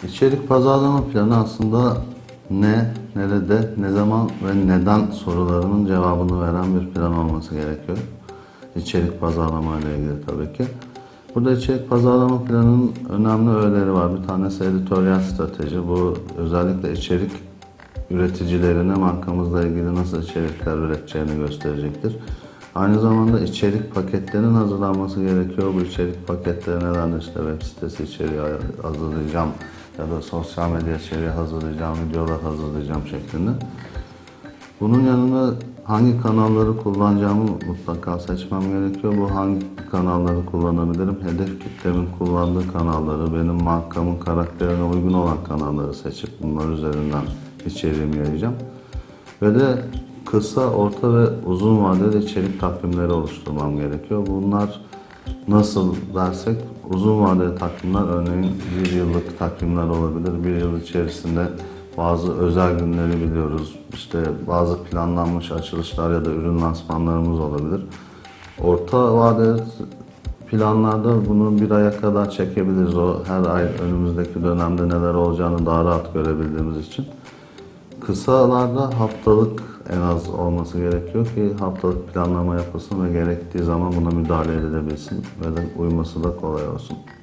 İçerik pazarlama planı aslında ne, nerede, ne zaman ve neden sorularının cevabını veren bir plan olması gerekiyor. İçerik pazarlama ile ilgili tabii ki. Burada içerik pazarlama planının önemli öğeleri var. Bir tanesi editoryal strateji. Bu özellikle içerik üreticilerine markamızla ilgili nasıl içerikler üreteceğini gösterecektir. Aynı zamanda içerik paketlerinin hazırlanması gerekiyor. Bu içerik paketleri nedendir? İşte web sitesi içeriği hazırlayacağım ya da sosyal medya içeriği hazırlayacağım, videolar hazırlayacağım şeklinde. Bunun yanında hangi kanalları kullanacağımı mutlaka seçmem gerekiyor. Bu hangi kanalları kullanabilirim? Hedef kitlemin kullandığı kanalları, benim markamın karakterine uygun olan kanalları seçip bunlar üzerinden içeriğimi yayacağım. Ve de kısa, orta ve uzun vadeli içerik takvimleri oluşturmam gerekiyor. Bunlar nasıl dersek, uzun vadeli takvimler örneğin bir yıllık takvimler olabilir. Bir yıl içerisinde bazı özel günleri biliyoruz. İşte bazı planlanmış açılışlar ya da ürün lansmanlarımız olabilir. Orta vadeli planlarda bunu bir aya kadar çekebiliriz. O her ay önümüzdeki dönemde neler olacağını daha rahat görebildiğimiz için. Kısalarda haftalık en az olması gerekiyor ki haftalık planlama yapılsın ve gerektiği zaman buna müdahale edilebilsin ve de uyması da kolay olsun.